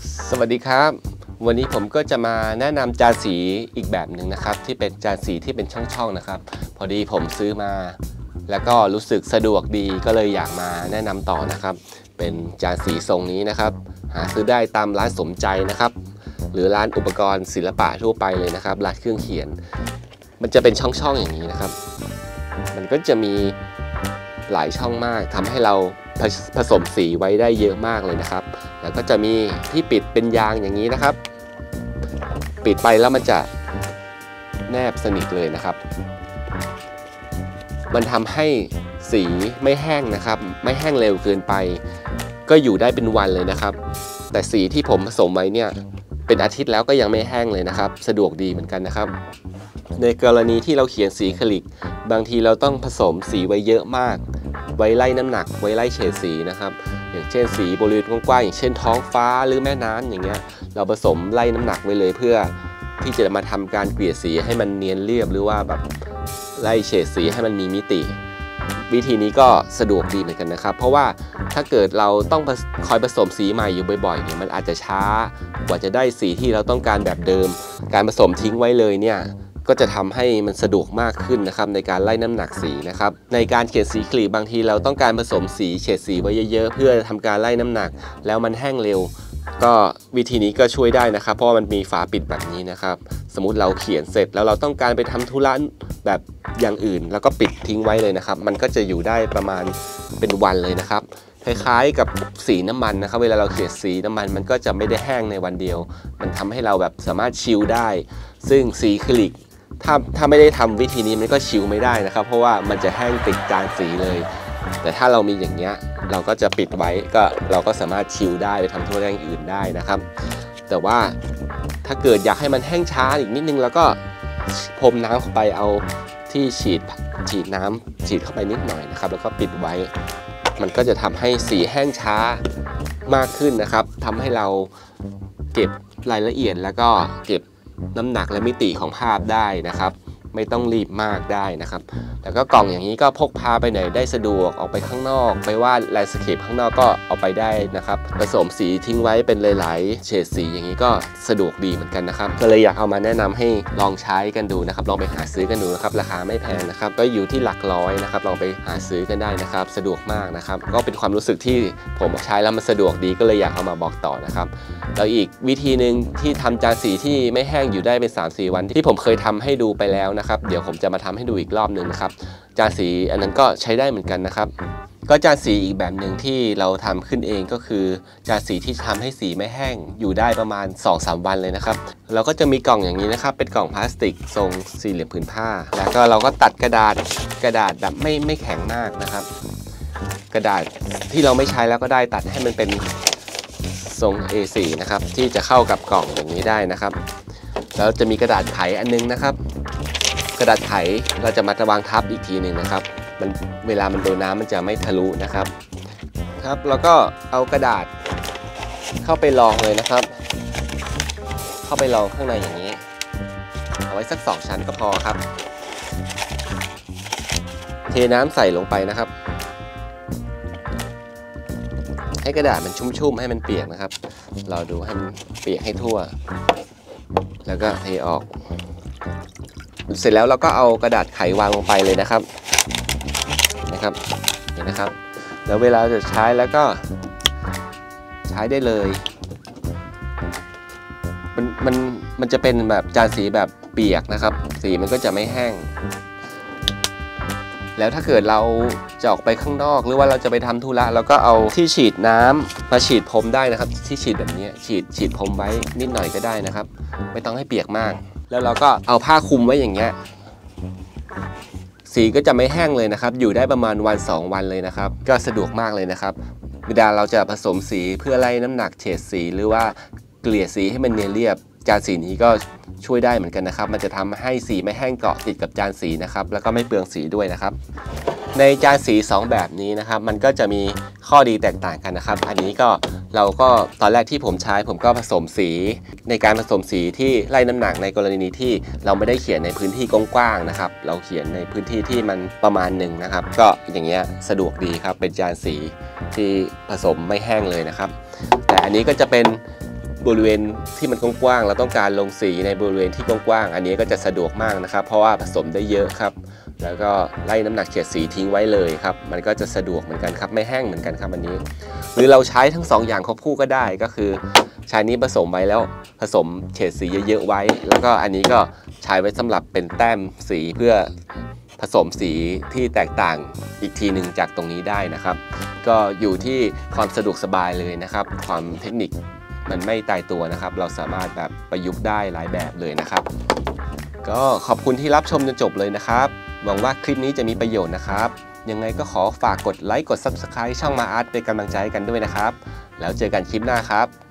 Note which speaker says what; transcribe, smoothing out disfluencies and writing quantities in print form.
Speaker 1: สวัสดีครับวันนี้ผมก็จะมาแนะนำจานสีอีกแบบหนึ่งนะครับที่เป็นจานสีที่เป็นช่องๆนะครับพอดีผมซื้อมาแล้วก็รู้สึกสะดวกดีก็เลยอยากมาแนะนำต่อนะครับเป็นจานสีทรงนี้นะครับหาซื้อได้ตามร้านสมใจนะครับหรือร้านอุปกรณ์ศิลปะทั่วไปเลยนะครับร้านเครื่องเขียนมันจะเป็นช่องๆอย่างนี้นะครับมันก็จะมีหลายช่องมากทำให้เราผสมสีไว้ได้เยอะมากเลยนะครับแล้วก็จะมีที่ปิดเป็นยางอย่างนี้นะครับปิดไปแล้วมันจะแนบสนิทเลยนะครับมันทำให้สีไม่แห้งนะครับไม่แห้งเร็วเกินไปก็อยู่ได้เป็นวันเลยนะครับแต่สีที่ผมผสมไว้เนี่ยเป็นอาทิตย์แล้วก็ยังไม่แห้งเลยนะครับสะดวกดีเหมือนกันนะครับในกรณีที่เราเขียนสีอะคริลิกบางทีเราต้องผสมสีไว้เยอะมากไว้ไล่น้ำหนักไว้ไล่เฉดสีนะครับอย่างเช่นสีบริเวณกว้างๆอย่างเช่นท้องฟ้าหรือแม่น้ำอย่างเงี้ยเราผสมไล่น้ำหนักไว้เลยเพื่อที่จะมาทำการเกลี่ยสีให้มันเนียนเรียบหรือว่าแบบไล่เฉดสีให้มันมีมิติวิธีนี้ก็สะดวกดีเหมือนกันนะครับเพราะว่าถ้าเกิดเราต้องคอยผสมสีใหม่อยู่บ่อยๆเนี่ยมันอาจจะช้ากว่าจะได้สีที่เราต้องการแบบเดิมการผสมทิ้งไว้เลยเนี่ยก็จะทำให้มันสะดวกมากขึ้นนะครับในการไล่น้ำหนักสีนะครับในการเขียนสีคลีบบางทีเราต้องการผสมสีเฉดสีไว้เยอะๆเพื่อทำการไล่น้ำหนักแล้วมันแห้งเร็วก็วิธีนี้ก็ช่วยได้นะครับเพราะมันมีฝาปิดแบบนี้นะครับสมมุติเราเขียนเสร็จแล้วเราต้องการไปทำธุระแบบอย่างอื่นแล้วก็ปิดทิ้งไว้เลยนะครับมันก็จะอยู่ได้ประมาณเป็นวันเลยนะครับคล้ายๆกับสีน้ำมันนะครับเวลาเราเขียนสีน้ำมันมันก็จะไม่ได้แห้งในวันเดียวมันทำให้เราแบบสามารถชิลได้ซึ่งสีอะคริลิกถ้าไม่ได้ทำวิธีนี้มันก็ชิลไม่ได้นะครับเพราะว่ามันจะแห้งติดจานสีเลยแต่ถ้าเรามีอย่างเงี้ยเราก็จะปิดไว้ก็เราก็สามารถชิลได้ไปทำธุระอย่างอื่นได้นะครับแต่ว่าถ้าเกิดอยากให้มันแห้งช้าอีกนิดนึงแล้วก็พรมน้ำเข้าไปเอาที่ฉีดน้ำฉีดเข้าไปนิดหน่อยนะครับแล้วก็ปิดไว้มันก็จะทำให้สีแห้งช้ามากขึ้นนะครับทำให้เราเก็บรายละเอียดแล้วก็เก็บน้ำหนักและมิติของภาพได้นะครับไม่ต้องรีบมากได้นะครับแล้วก็กล่องอย่างนี้ก็พกพาไปไหนได้สะดวกออกไปข้างนอกไปวาดแลนด์สเคปข้างนอกก็เอาไปได้นะครับผสมสีทิ้งไว้เป็นหลายๆเฉดสีอย่างนี้ก็สะดวกดีเหมือนกันนะครับก็เลยอยากเอามาแนะนำให้ลองใช้กันดูนะครับลองไปหาซื้อกันดูนะครับราคาไม่แพงนะครับก็อยู่ที่หลักร้อยนะครับลองไปหาซื้อกันได้นะครับสะดวกมากนะครับก็เป็นความรู้สึกที่ผมใช้แล้วมันสะดวกดีก็เลยอยากเอามาบอกต่อนะครับแล้วอีกวิธีหนึ่งที่ทำจานสีที่ไม่แห้งอยู่ได้เป็น 3-4 วันที่ผมเคยทำให้ดูไปแล้วนะครับเดี๋ยวผมจะมาทำให้ดูอีกรอบหนึ่งนะครับจานสีอันนั้นก็ใช้ได้เหมือนกันนะครับก็จานสีอีกแบบหนึ่งที่เราทำขึ้นเองก็คือจานสีที่ทำให้สีไม่แห้งอยู่ได้ประมาณ 2-3 วันเลยนะครับเราก็จะมีกล่องอย่างนี้นะครับเป็นกล่องพลาสติกทรงสี่เหลี่ยมผืนผ้าแล้วก็เราก็ตัดกระดาษแบบไม่แข็งมากนะครับกระดาษที่เราไม่ใช้แล้วก็ได้ตัดให้มันเป็นทรง A4 นะครับที่จะเข้ากับกล่องอย่างนี้ได้นะครับแล้วจะมีกระดาษไขอันนึงนะครับกระดาษไขเราจะมาวางทับอีกทีหนึ่งนะครับเวลามันโดนน้ำมันจะไม่ทะลุนะครับแล้วก็เอากระดาษเข้าไปรองเลยนะครับเข้าไปรองข้างในอย่างนี้เอาไว้สัก2ชั้นก็พอครับเทน้ำใส่ลงไปนะครับให้กระดาษมันชุ่มๆให้มันเปียกนะครับเราดูให้มันเปียกให้ทั่วแล้วก็เทออกเสร็จแล้วเราก็เอากระดาษไขวางลงไปเลยนะครับเห็นนะครับแล้วเวลาจะใช้แล้วก็ใช้ได้เลยมันจะเป็นแบบจานสีแบบเปียกนะครับสีมันก็จะไม่แห้งแล้วถ้าเกิดเราจะออกไปข้างนอกหรือว่าเราจะไปทำธุระเราก็เอาที่ฉีดน้ำมาฉีดพรมได้นะครับที่ฉีดแบบนี้ฉีดพรมไว้นิดหน่อยก็ได้นะครับไม่ต้องให้เปียกมากแล้วเราก็เอาผ้าคลุมไว้อย่างเงี้ยสีก็จะไม่แห้งเลยนะครับอยู่ได้ประมาณ1-2 วันเลยนะครับก็สะดวกมากเลยนะครับเวลาเราจะผสมสีเพื่อไล่น้ำหนักเฉดสีหรือว่าเกลี่ยสีให้มันเนียนเรียบจานสีนี้ก็ช่วยได้เหมือนกันนะครับมันจะทำให้สีไม่แห้งเกาะติดกับจานสีนะครับแล้วก็ไม่เปลืองสีด้วยนะครับในจานสี2แบบนี้นะครับมันก็จะมีข้อดีแตกต่างกันนะครับอันนี้ก็เราก็ตอนแรกที่ผมใช้ผมก็ผสมสีในการผสมสีที่ไล่น้ำหนักในกรณีที่เราไม่ได้เขียนในพื้นที่กว้างๆนะครับเราเขียนในพื้นที่ที่มันประมาณหนึ่งนะครับก็อย่างเงี้ยสะดวกดีครับเป็นจานสีที่ผสมไม่แห้งเลยนะครับแต่อันนี้ก็จะเป็นบริเวณที่มันกว้างๆเราต้องการลงสีในบริเวณที่กว้างๆอันนี้ก็จะสะดวกมากนะครับเพราะว่าผสมได้เยอะครับแล้วก็ไล่น้ำหนักเฉดสีทิ้งไว้เลยครับมันก็จะสะดวกเหมือนกันครับไม่แห้งเหมือนกันครับอันนี้หรือเราใช้ทั้ง2 อย่างควบคู่ก็ได้ก็คือใช้นี้ผสมไว้แล้วผสมเฉดสีเยอะๆไว้แล้วก็อันนี้ก็ใช้ไว้สำหรับเป็นแต้มสีเพื่อผสมสีที่แตกต่างอีกทีหนึ่งจากตรงนี้ได้นะครับก็อยู่ที่ความสะดวกสบายเลยนะครับความเทคนิคมันไม่ตายตัวนะครับเราสามารถแบบประยุกต์ได้หลายแบบเลยนะครับก็ขอบคุณที่รับชมจนจบเลยนะครับหวังว่าคลิปนี้จะมีประโยชน์นะครับยังไงก็ขอฝากกดไลค์กด Subscribe ช่องมาอาร์ตเป็นกำลังใจให้กันด้วยนะครับแล้วเจอกันคลิปหน้าครับ